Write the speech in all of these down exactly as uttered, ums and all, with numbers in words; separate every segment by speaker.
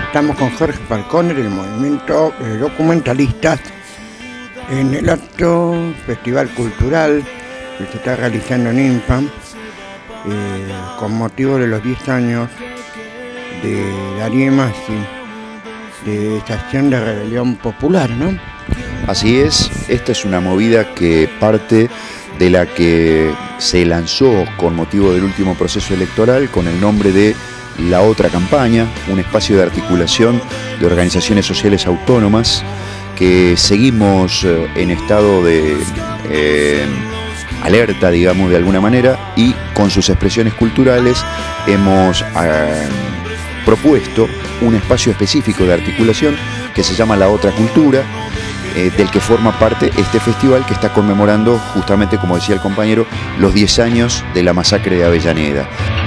Speaker 1: Estamos con Jorge Falconer, el movimiento de documentalistas, en el acto Festival Cultural que se está realizando en INFAM eh, con motivo de los diez años de Darío Masi, de esta acción de rebelión popular, ¿no?
Speaker 2: Así es, esta es una movida que parte de la que se lanzó con motivo del último proceso electoral con el nombre de La Otra Campaña, un espacio de articulación de organizaciones sociales autónomas que seguimos en estado de eh, alerta, digamos, de alguna manera, y con sus expresiones culturales hemos eh, propuesto un espacio específico de articulación que se llama La Otra Cultura, eh, del que forma parte este festival que está conmemorando justamente, como decía el compañero, los diez años de la masacre de Avellaneda.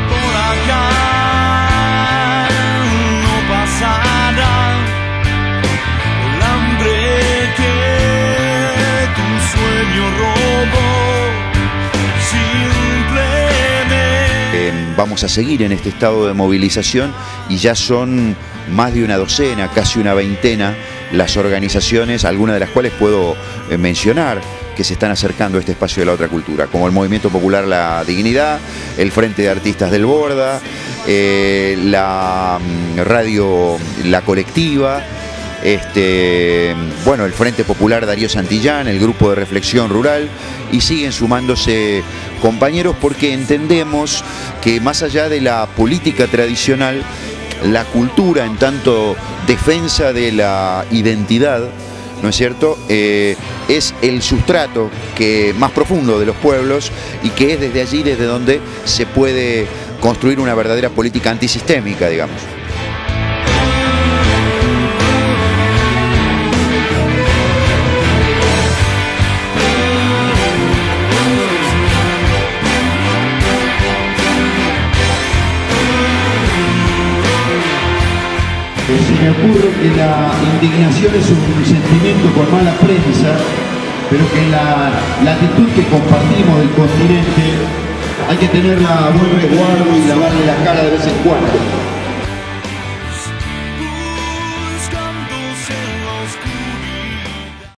Speaker 2: Vamos a seguir en este estado de movilización y ya son más de una docena, casi una veintena, las organizaciones, algunas de las cuales puedo mencionar, que se están acercando a este espacio de la otra cultura, como el Movimiento Popular La Dignidad, el Frente de Artistas del Borda, eh, la radio La Colectiva, Este, bueno, el Frente Popular Darío Santillán, el Grupo de Reflexión Rural, y siguen sumándose compañeros porque entendemos que más allá de la política tradicional, la cultura en tanto defensa de la identidad, ¿no es cierto?, eh, es el sustrato que, más profundo de los pueblos, y que es desde allí desde donde se puede construir una verdadera política antisistémica, digamos.
Speaker 3: Se me ocurre que la indignación es un sentimiento con mala prensa, pero que la, la actitud que compartimos del continente hay que tenerla a buen resguardo y lavarle la cara de vez en cuando.